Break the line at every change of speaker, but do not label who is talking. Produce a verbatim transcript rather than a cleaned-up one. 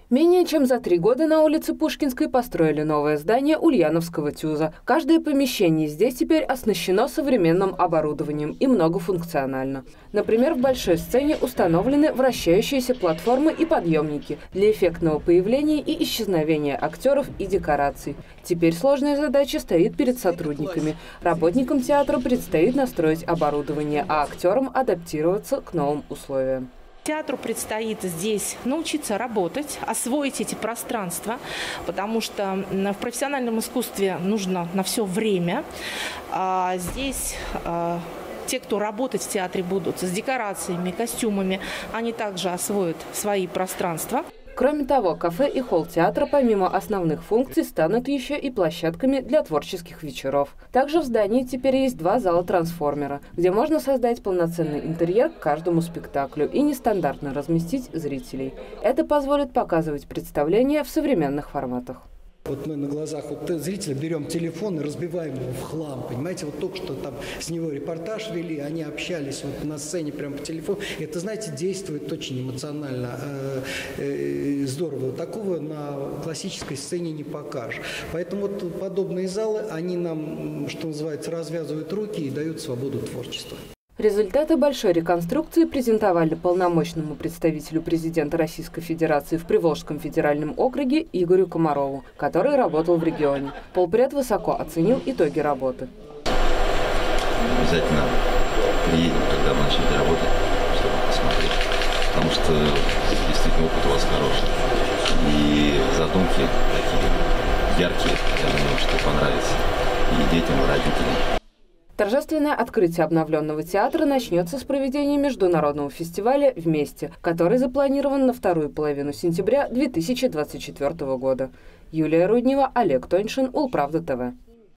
Менее чем за три года на улице Пушкинской построили новое здание Ульяновского ТЮЗа. Каждое помещение здесь теперь оснащено современным оборудованием и многофункционально. Например, в большой сцене установлены вращающиеся платформы и подъемники для эффектного появления и исчезновения актеров и декораций. Теперь сложная задача стоит перед сотрудниками. Работникам театра предстоит настроить оборудование, а актерам адаптироваться к новым условиям.
Театру предстоит здесь научиться работать, освоить эти пространства, потому что в профессиональном искусстве нужно на все время. А здесь а, те, кто работать в театре будут с декорациями, костюмами, они также освоят свои пространства.
Кроме того, кафе и холл театра помимо основных функций станут еще и площадками для творческих вечеров. Также в здании теперь есть два зала трансформера, где можно создать полноценный интерьер к каждому спектаклю и нестандартно разместить зрителей. Это позволит показывать представления в современных форматах.
Вот мы на глазах вот зрителя берем телефон и разбиваем его в хлам, понимаете? Вот только что там с него репортаж вели, они общались вот на сцене прямо по телефону. Это, знаете, действует очень эмоционально, э, э, здорово. Такого на классической сцене не покажешь. Поэтому вот подобные залы, они нам, что называется, развязывают руки и дают свободу творчества.
Результаты большой реконструкции презентовали полномочному представителю президента Российской Федерации в Приволжском федеральном округе Игорю Комарову, который работал в регионе. Полпред высоко оценил итоги работы.
Обязательно приедем, когда вы начнете работать, чтобы посмотреть. Потому что действительно опыт у вас хороший. И задумки такие яркие, я думаю, что понравится и детям, и родителям.
Торжественное открытие обновленного театра начнется с проведения международного фестиваля «Вместе», который запланирован на вторую половину сентября две тысячи двадцать четвёртого года. Юлия Руднева, Олег Тоньшин, Улправда ТВ.